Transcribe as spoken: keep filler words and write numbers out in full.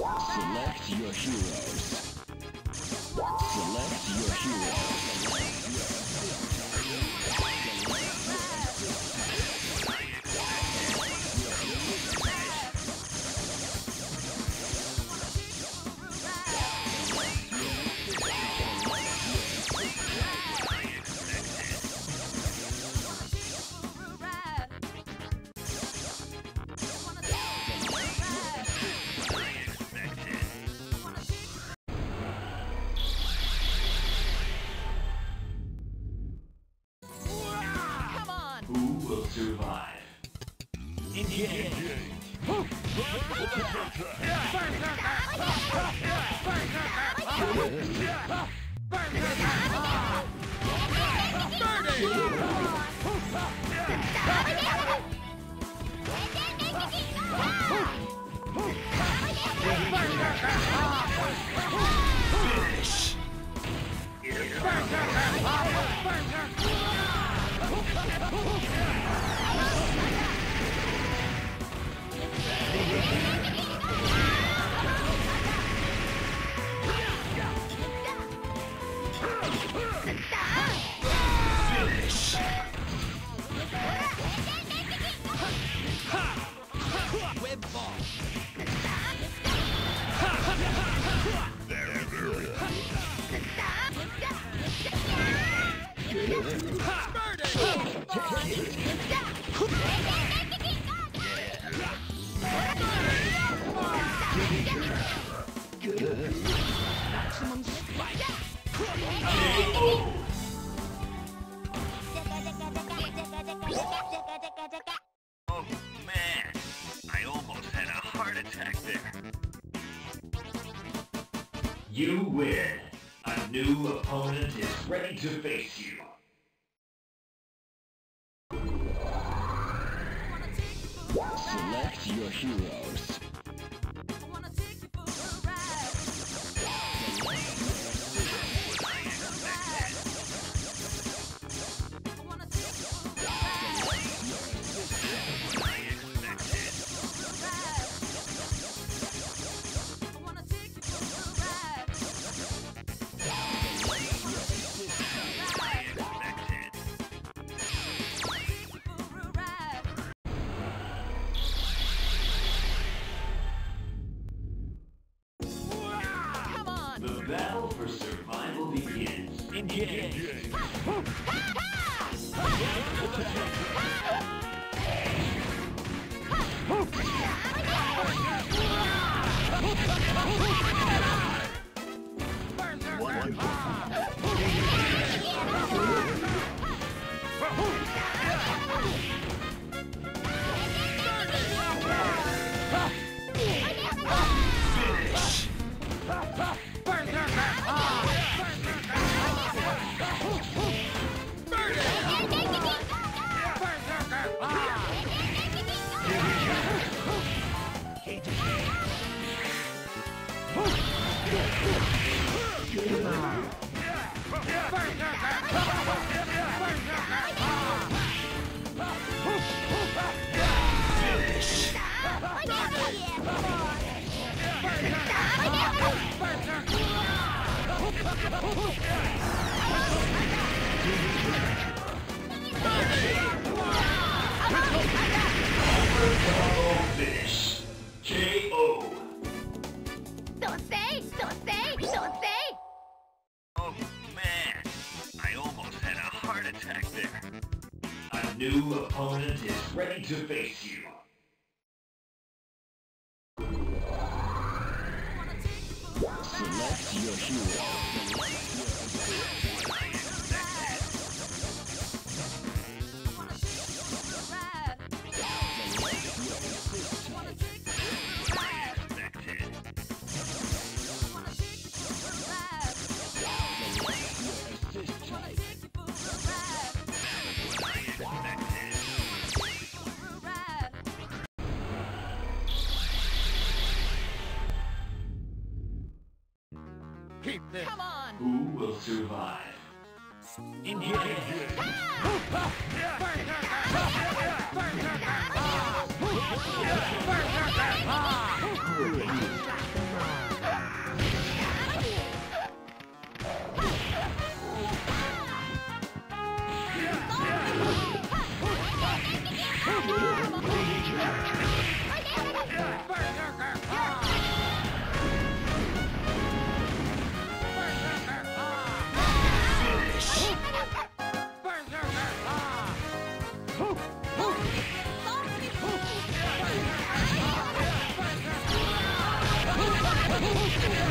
Select your heroes. Select your heroes. Who will survive? Engage! Finish! Finish! Web ball! Very good. Maximum spike. K O. Oh man, I almost had a heart attack there. You win. A new opponent is ready to face you. Select your heroes. The battle for survival begins. Engage! Finish. K O. Don't say, don't say, don't say. Oh man, I almost had a heart attack there. A new opponent is ready to face you. Select your heroes. Keep this. Come on. Who will survive? Engage. Don't say!